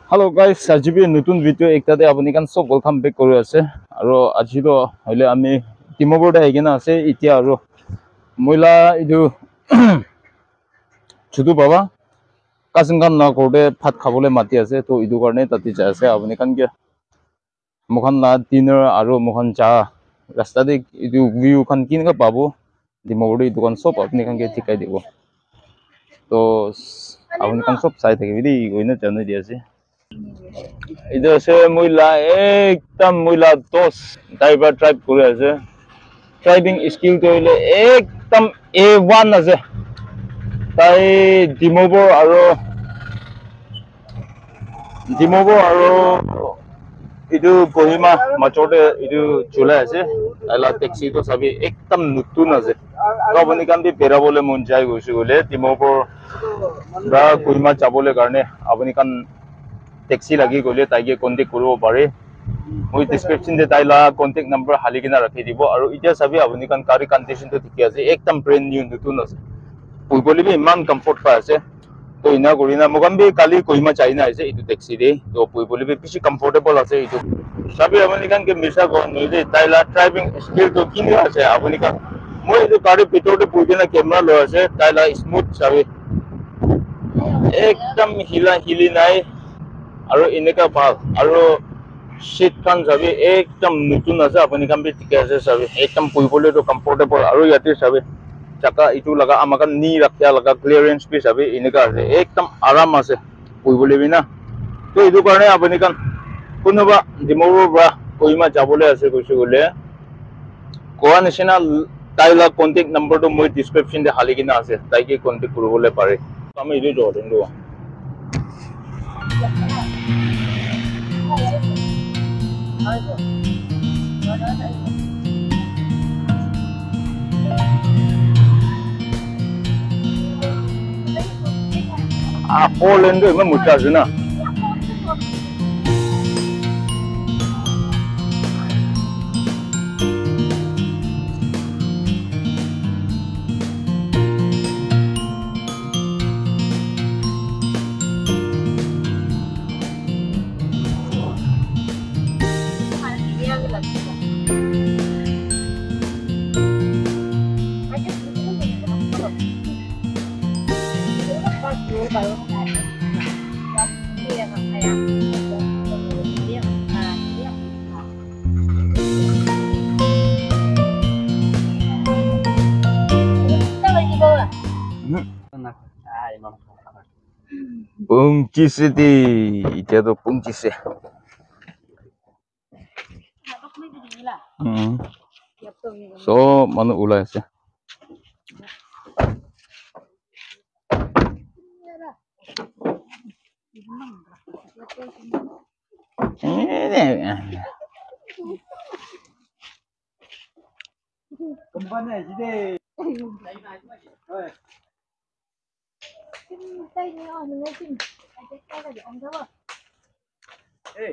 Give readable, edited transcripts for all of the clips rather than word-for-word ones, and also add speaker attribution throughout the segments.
Speaker 1: Hello guys, আজি বি নতুন ভিডিও একটাতে আপুনি কান সব ওয়েলকাম বেক কৰি আছে আৰু আজি তো হলে আমি টিমবোৰ্ড আহি কিনা আছে এতিয়া আৰু মইলা ইটো ছুটু বাবা কাজিন কাম না কৰতে ভাত খাবলৈ মাতি আছে তো ইটো কাৰণে তাতে যাই আছে আপুনি কান কি মুখান না ডিনাৰ আৰু মুখান চা ৰাস্তাতে ইটো ভিউ খান কিনকা পাব টিমবোৰ্ড এই দোকান সব আপুনি কান কি ঠিকাই দিব তো আপুনি কান সব চাই থাকিবি দেই গইনা জানো দি আছে इधर से मुइला एकदम मुइला दोस ड्राइवर ड्राइव करे আছে ড্রাইভিং স্কিল তোইলে একদম A1 আছে তাই ডিমোবৰ আৰু ইটো কহিমা মাচতে ইটো চলাই আছে আলা ট্যাক্সি তো সবই একদম নতুন আছে তো আপুনি কাম দি বেৰাবলে মন যায় গৈছে গলে ডিমোবৰ বা কহিমা যাবলে কাৰণে আপুনি কান टैक्सी लगी गले ताइके कांटेक्ट करबो पारे মই ডেসক্রিপশন দে তাইলা কন্টাক্ট নাম্বার হালি কিনা ৰাখি দিব আৰু ইতিয়া সবই আপুনি কান গাড়ী কন্ডিশন তো ঠিকে আছে একদম ব্র্যান্ড নিউ নতুন আছে পুইবলি বি ইমান কমফৰ্ট পাই আছে তো ইনা কৰিনা মগম বি কালি কহিমা চাইনা আছে ইটো ট্যাক্সি দে তো পুইবলি বি বেছি কমফৰ্টেবল আছে ইটো সবই আপুনি কান কে মিছা ক নইলে তাইলা ড্রাইভিং স্কিল তো কিনি আছে আপুনি কান মই ইটো গাড়ী ভিতৰতে পুইকেনা কেমেৰা লৈ আছে তাইলা স্মুথ সবই একদম হিলি নাই আৰু এনেকা ভাল আৰু সিট খান যাবি একদম নতুন আছে আপুনি কাম বি ঠিকে আছে সবই একদম পুইবলে তো কমফৰ্টেবল আৰু ইয়াতে সবই চাকা ইটো লাগা আমাক নি ৰাখিয়া লাগা ক্লিয়ারেন্স বি সবই এনেকা আছে একদম আৰাম আছে পুইবলে বি না তো ইটো কাৰণে আপুনি কান কোনোবা ডিমোবৰ বা কহিমা যাবলে আছে কৈছে গলে কোৱা নিচিনা তাইলা কন্টাক্ট নাম্বাৰটো মই ডেসক্ৰিপশন দে হালি কিনা আছে তাইকে কন্টাক্ট কৰিবলৈ পাৰে আমি ইটো জৰ্ডন লো Poland itu memang mudah sih na. Pungcis itu, itu pungcis ya. So mana ulah sih? Kembali aja tay này ở mình xin tay là ông đó ê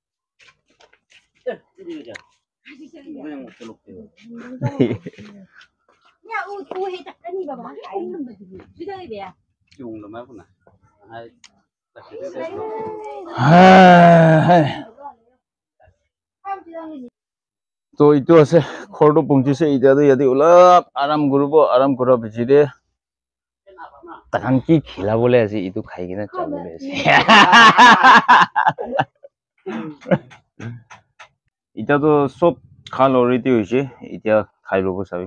Speaker 1: cái gì vậy không một lục nhà u hay đặt cái gì mà bán cái ung mình chứ đây vậy dùng là mấy con này তো ইটো আছে খৰটো পঞ্চিছে ইতিয়াতো ইয়াতে অলপ আৰাম কৰিব বিচিৰে তাহান কি খিলাবলে আছে ইটো খাই কিনে যাবলে আছে ইতিয়াতো সব খাল অলৰেডি হৈছে এতিয়া খাই ল'ব চাবি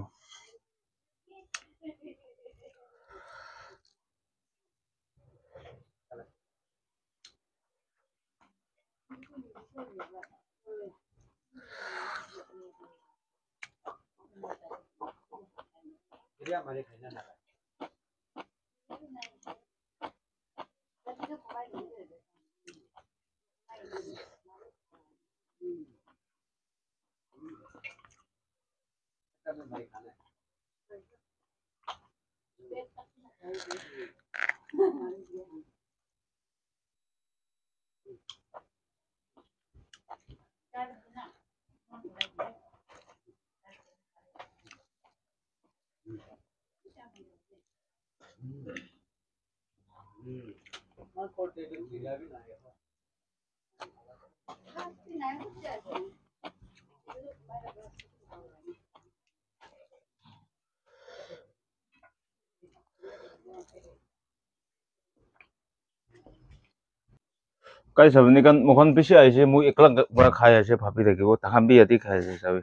Speaker 1: Guys, sabni kan mukhan pisi aise mu ekla bara khai ase bhabi rakhibo tahan bi yati khai ase sabi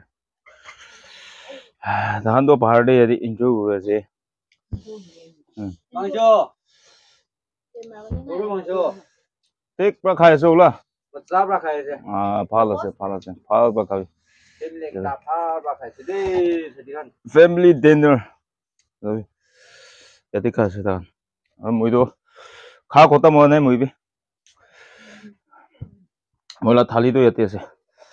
Speaker 1: tahan to bahar de yati enjoy kore ase
Speaker 2: Mangso guru mangso
Speaker 1: tek pra khai ase ola
Speaker 2: bacha pra khai ase
Speaker 1: bhal ase bhal pra khai
Speaker 2: tek ta pha pra khai ase de sedikan
Speaker 1: family dinner sabi yati khai ase tahan moi to kha khotam hoa nai moi bi mola thali to yati ase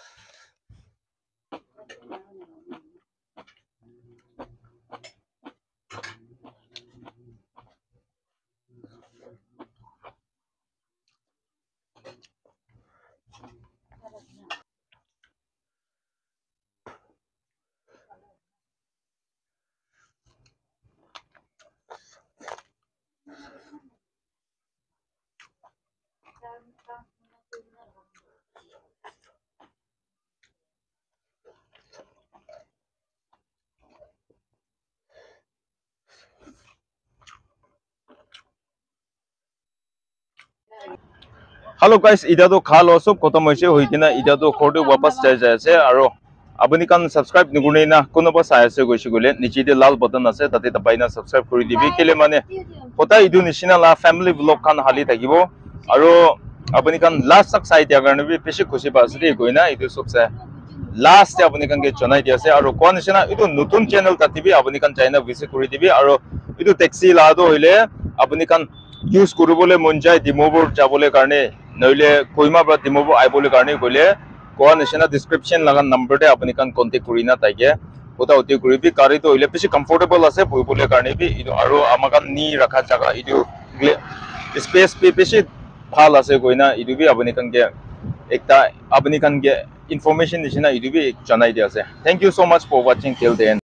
Speaker 1: Hello guys, ida to khalo sob khotam hoise hoikina ida to khor te wapas jai jai ase aro apuni kan subscribe nigune na kono ba sai ase goishi gole niche te lal button ase tate tapai na subscribe kori dibi kele mane hota idu nishina la family vlog kan hali thakibo aro apuni kan last tak sai dia karne bi beshi khushi pa ase goina idu sob sai last te apuni kan ke jonai dia ase aro kon nishina idu nutun channel tati bi apuni kan china visit kori dibi aro idu taxi la do hoile apuni kan use koribole mon jai dimobor jabole karne noile koima pra dimobor aibole karne gole koa nishina description laga number te apuni kan contact korina taike ota oti koribi kari to hoile beshi comfortable ase boibole karne bi idu aro amakan ni rakha jaga idu space pe beshi bhal ase goina idu bi apuni kan ke ekta apuni kan ke information nishina idu bi janai dia ase thank you so much for watching till the end